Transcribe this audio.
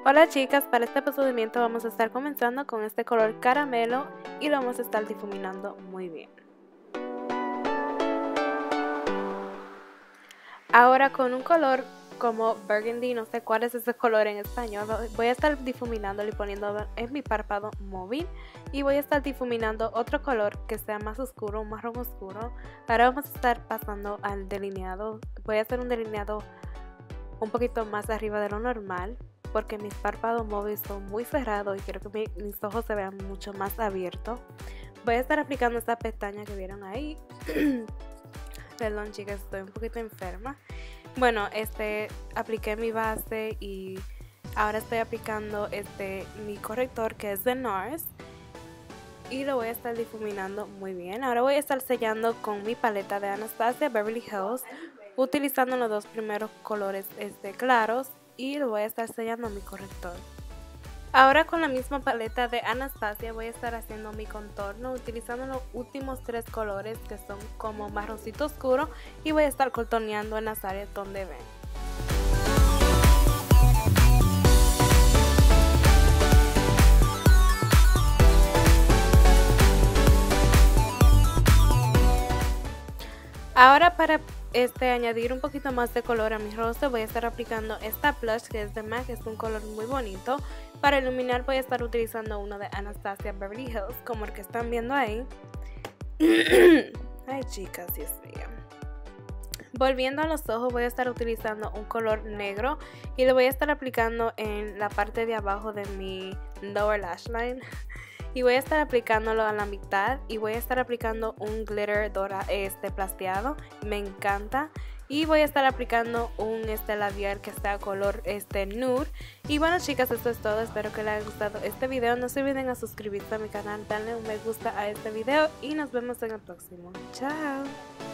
Hola chicas, para este procedimiento vamos a estar comenzando con este color caramelo y lo vamos a estar difuminando muy bien. Ahora con un color como burgundy, no sé cuál es ese color en español, voy a estar difuminándolo y poniéndolo en mi párpado móvil y voy a estar difuminando otro color que sea más oscuro, un marrón oscuro. Ahora vamos a estar pasando al delineado, voy a hacer un delineado un poquito más arriba de lo normal porque mis párpados móviles son muy cerrados y quiero que mis ojos se vean mucho más abiertos. Voy a estar aplicando esta pestaña que vieron ahí. Perdón chicas, estoy un poquito enferma. Bueno, apliqué mi base y ahora estoy aplicando mi corrector que es de NARS y lo voy a estar difuminando muy bien. Ahora voy a estar sellando con mi paleta de Anastasia Beverly Hills, utilizando los dos primeros colores claros y lo voy a estar sellando mi corrector. Ahora con la misma paleta de Anastasia voy a estar haciendo mi contorno utilizando los últimos tres colores que son como marroncito oscuro y voy a estar contorneando en las áreas donde ven. Ahora para añadir un poquito más de color a mi rostro voy a estar aplicando esta blush que es de MAC, es un color muy bonito. Para iluminar voy a estar utilizando uno de Anastasia Beverly Hills como el que están viendo ahí. Ay chicas, Dios mío. Volviendo a los ojos voy a estar utilizando un color negro y lo voy a estar aplicando en la parte de abajo de mi lower lash line. Y voy a estar aplicándolo a la mitad y voy a estar aplicando un glitter plateado, me encanta. Y voy a estar aplicando un labial que está a color nude. Y bueno chicas, esto es todo, espero que les haya gustado este video. No se olviden a suscribirse a mi canal, darle un me gusta a este video y nos vemos en el próximo. Chao.